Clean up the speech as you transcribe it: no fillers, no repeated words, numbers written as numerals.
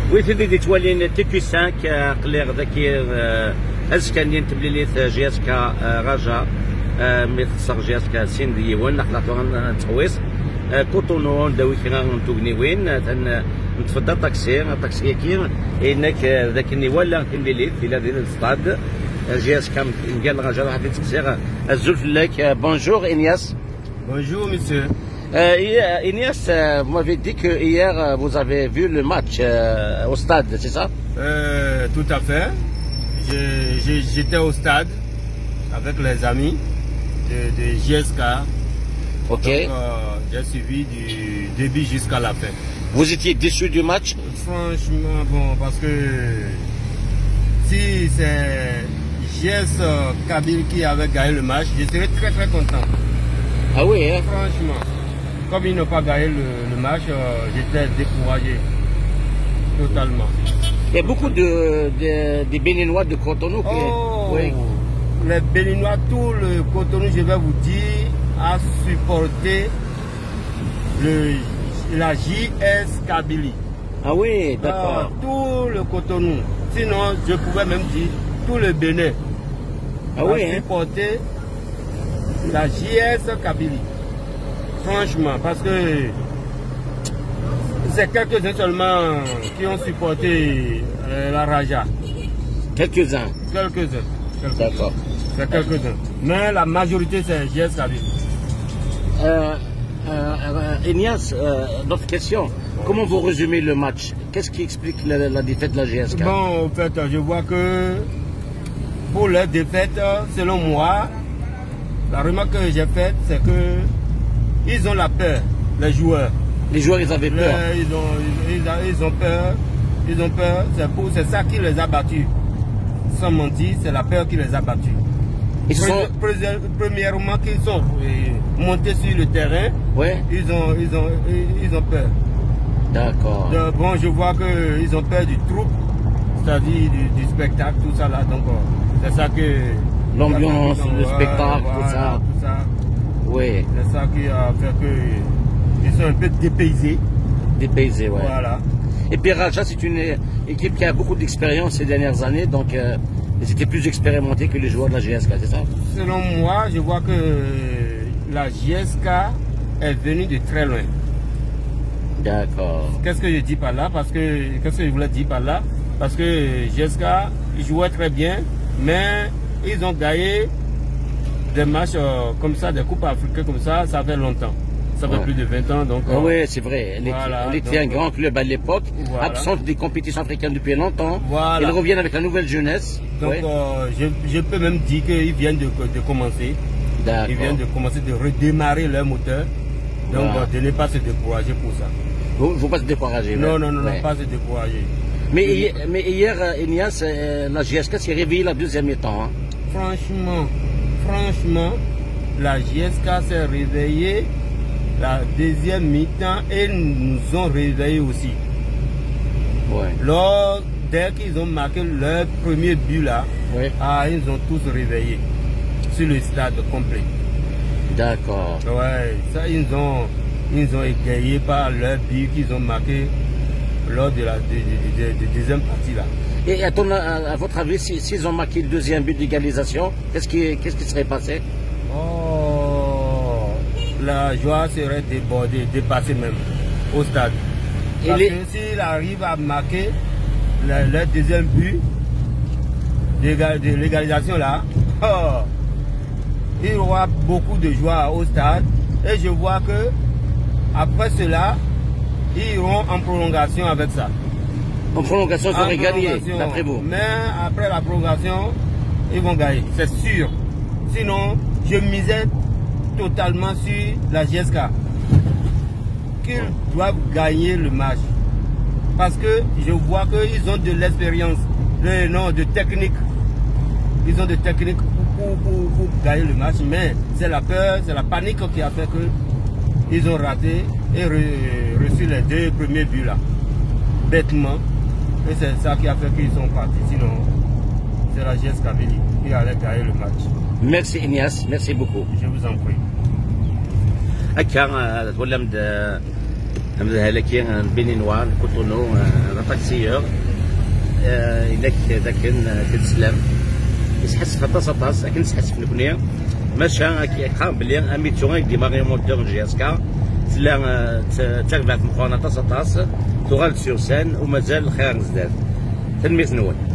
ويثدي دي توالين تيكي 5 قليغ ذكير أزكانين تبليليث جياسكا رجا مثل صغ جياسكا سين ديوان نحلاتوغن تقويس كوتونون داوي كنا نتوغنيوين نتفضل طاكسي كير انك ذاك النيوال تبليليث الى ديال الستاد جياسكا قال رجا راح تكسير الزلف لك بونجور إنياس. Bonjour monsieur. Ignace, vous m'avez dit que hier vous avez vu le match au stade, c'est ça? Tout à fait. J'étais au stade avec les amis de JSK. Ok. Donc, j'ai suivi du début jusqu'à la fin. Vous étiez déçu du match? Franchement, bon, parce que si c'est JS Kabylie qui avait gagné le match, je serais très très content. Ah oui, hein? Franchement, comme ils n'ont pas gagné le match, j'étais découragé totalement. Il y a beaucoup de Béninois de Cotonou qui... Oui. Les Béninois, tout le Cotonou, je vais vous dire, a supporté la JS Kabylie. Ah oui, d'accord. Tout le Cotonou. Sinon, je pouvais même dire tout le Bénin a supporté la JS Kabylie. Franchement, parce que c'est quelques-uns seulement qui ont supporté la Raja. Quelques-uns. Quelques-uns. D'accord. C'est quelques-uns. Mais la majorité, c'est JS Kabylie. Ignace, d'autres questions. Comment vous résumez le match? Qu'est-ce qui explique la défaite de la GSK? Bon, en fait, je vois que pour la défaite, selon moi, la remarque que j'ai faite, c'est que ils ont la peur, les joueurs. Les joueurs, ils avaient peur. Ils ont peur. Ils ont peur. C'est ça qui les a battus. Sans mentir, c'est la peur qui les a battus. Premièrement, qu'ils sont montés sur le terrain, ouais. Ils ont peur. D'accord. Bon, je vois qu'ils ont peur du troupe, c'est-à-dire du spectacle, tout ça là. Donc, c'est ça que... L'ambiance, le spectacle, voilà, tout ça. Oui. C'est ça qui a fait qu'ils sont un peu dépaysés. Dépaysés, ouais. Voilà. Et puis Raja, c'est une équipe qui a beaucoup d'expérience ces dernières années, donc ils étaient plus expérimentés que les joueurs de la GSK, c'est ça? Selon moi, je vois que la GSK est venue de très loin. D'accord. Qu'est-ce que je dis par là? Qu'est-ce que je voulais dire par là? Parce que GSK jouait très bien, mais ils ont gagné des matchs comme ça, des coupes africaines comme ça fait longtemps. Ça fait plus de 20 ans. Donc, oui, c'est vrai. Elle était un grand club à l'époque, absente des compétitions africaines depuis longtemps. Voilà. Ils reviennent avec la nouvelle jeunesse. Donc, je peux même dire qu'ils viennent de commencer. Ils viennent de commencer de redémarrer leur moteur. Donc, de ne pas se décourager pour ça. Vous ne faut pas se décourager. Non, pas se décourager. Mais hier, Ignace, la GSK s'est réveillée la deuxième mi-temps. Hein. Franchement, la GSK s'est réveillée la deuxième mi-temps et nous ont réveillés aussi. Ouais. Dès qu'ils ont marqué leur premier but là, ils ont tous réveillé sur le stade complet. D'accord. Ouais, ça ils ont égayé par leur but qu'ils ont marqué lors de la deuxième partie là. Et à votre avis, s'ils ont marqué le deuxième but d'égalisation, qu'est-ce qui serait passé? Oh, la joie serait débordée, dépassée même au stade. Parce que s'il arrive à marquer le deuxième but de l'égalisation là, il y aura beaucoup de joie au stade. Et je vois que après cela, ils iront en prolongation avec ça. En prolongation, ils auraient gagné, d'après vous? Mais après la prolongation, ils vont gagner, c'est sûr. Sinon, je misais totalement sur la GSK. Qu'ils doivent gagner le match. Parce que je vois qu'ils ont de l'expérience, de technique. Ils ont de technique pour gagner le match. Mais c'est la peur, c'est la panique qui a fait qu'ils ont raté et reçu les deux premiers buts là. Bêtement. Et c'est ça qui a fait qu'ils sont partis. Sinon, c'est la GS Kabylie qui allait gagner le match. Merci Ignace, merci beaucoup. Je vous en prie. هذا لكن بينينوار كوتونو لا تاكسيور إلا ذاك كتسلم يسحس خطاس لكن يسحس في البنيه ماشا كيقام بلي اميتو ديماغي موتور جي اس كا تلا تربع في مخوانا طاس تغال سير سان ومازال خير نزداد تلميذ نول.